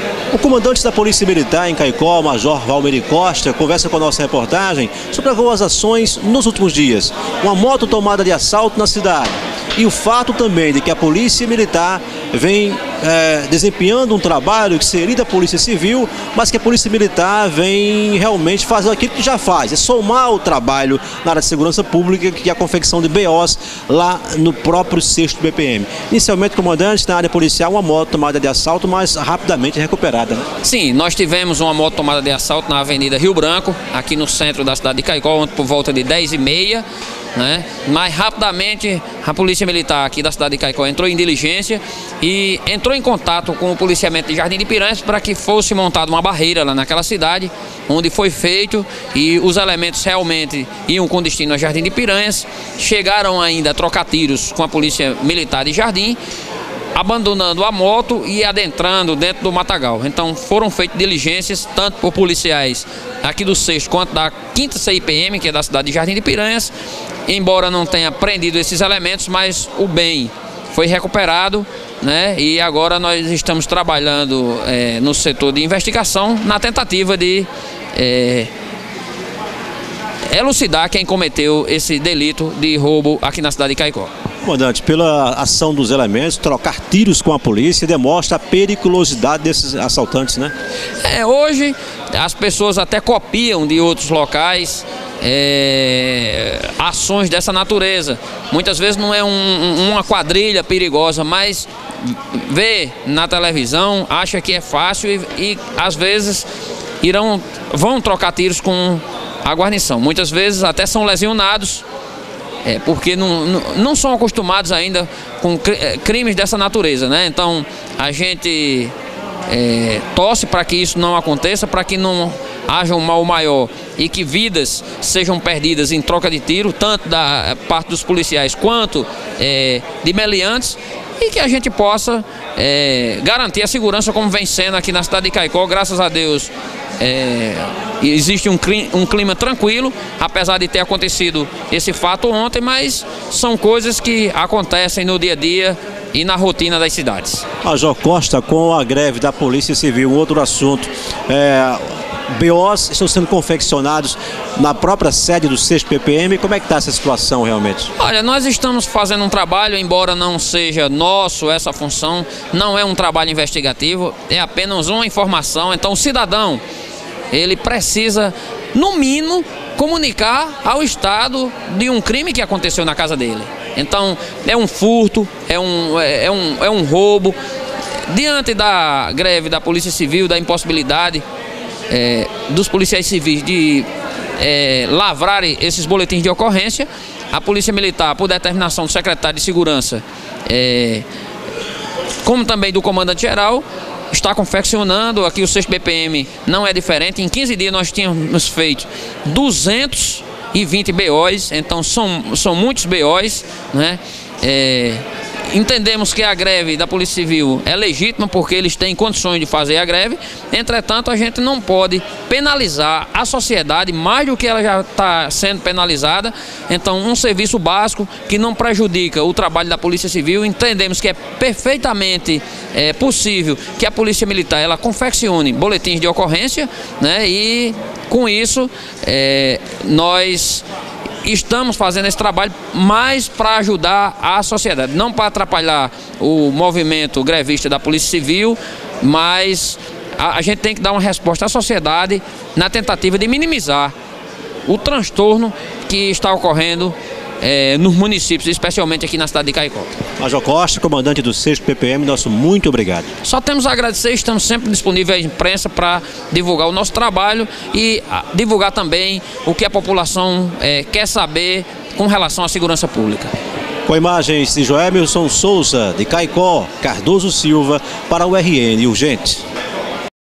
O comandante da Polícia Militar em Caicó, Major Valmeri Costa, conversa com a nossa reportagem sobre algumas ações nos últimos dias. Uma moto tomada de assalto na cidade. E o fato também de que a Polícia Militar vem desempenhando um trabalho que seria da Polícia Civil, mas que a Polícia Militar vem realmente fazer aquilo que já faz, é somar o trabalho na área de segurança pública, que é a confecção de BOs lá no próprio 6º BPM. Inicialmente, comandante, na área policial, uma moto tomada de assalto, mas rapidamente recuperada, né? Sim, nós tivemos uma moto tomada de assalto na Avenida Rio Branco, aqui no centro da cidade de Caicó, por volta de 10h30. Mas rapidamente a Polícia Militar aqui da cidade de Caicó entrou em diligência e entrou em contato com o policiamento de Jardim de Piranhas para que fosse montada uma barreira lá naquela cidade, onde foi feito, e os elementos realmente iam com destino a Jardim de Piranhas. Chegaram ainda a trocar tiros com a Polícia Militar de Jardim, abandonando a moto e adentrando dentro do matagal. Então foram feitas diligências tanto por policiais aqui do 6º quanto da 5ª CIPM, que é da cidade de Jardim de Piranhas. Embora não tenha prendido esses elementos, mas o bem foi recuperado, né? E agora nós estamos trabalhando no setor de investigação na tentativa de elucidar quem cometeu esse delito de roubo aqui na cidade de Caicó. Comandante, pela ação dos elementos, trocar tiros com a polícia demonstra a periculosidade desses assaltantes, né? Hoje as pessoas até copiam de outros locais ações dessa natureza. Muitas vezes não é uma quadrilha perigosa, mas vê na televisão, acha que é fácil e às vezes vão trocar tiros com a guarnição. Muitas vezes até são lesionados, porque não são acostumados ainda com crimes dessa natureza, né? Então a gente torce para que isso não aconteça, para que não haja um mal maior e que vidas sejam perdidas em troca de tiro, tanto da parte dos policiais quanto de meliantes, e que a gente possa garantir a segurança como vem sendo aqui na cidade de Caicó. Graças a Deus existe um clima tranquilo, apesar de ter acontecido esse fato ontem, mas são coisas que acontecem no dia a dia e na rotina das cidades. Major Costa, com a greve da Polícia Civil, um outro assunto, BOs estão sendo confeccionados na própria sede do 6º PPM. Como é que está essa situação realmente? Olha, nós estamos fazendo um trabalho, embora não seja nosso essa função, não é um trabalho investigativo, é apenas uma informação. Então o cidadão, ele precisa, no mínimo, comunicar ao Estado de um crime que aconteceu na casa dele. Então é um furto, é um roubo. Diante da greve da Polícia Civil, da impossibilidade dos policiais civis de lavrarem esses boletins de ocorrência, a Polícia Militar, por determinação do secretário de Segurança, como também do comandante-geral, está confeccionando. Aqui o 6º BPM não é diferente. Em 15 dias nós tínhamos feito 220 BOs, então são muitos BOs, né? Entendemos que a greve da Polícia Civil é legítima porque eles têm condições de fazer a greve. Entretanto, a gente não pode penalizar a sociedade mais do que ela já está sendo penalizada. Então, um serviço básico que não prejudica o trabalho da Polícia Civil. Entendemos que é perfeitamente possível que a Polícia Militar ela confeccione boletins de ocorrência, né? E com isso nós estamos fazendo esse trabalho mais para ajudar a sociedade, não para atrapalhar o movimento grevista da Polícia Civil, mas a gente tem que dar uma resposta à sociedade na tentativa de minimizar o transtorno que está ocorrendo nos municípios, especialmente aqui na cidade de Caicó. Major Costa, comandante do 6º PPM, nosso muito obrigado. Só temos a agradecer, estamos sempre disponíveis à imprensa para divulgar o nosso trabalho e divulgar também o que a população quer saber com relação à segurança pública. Com imagens de Joelson Souza, de Caicó, Cardoso Silva, para o RN Urgente.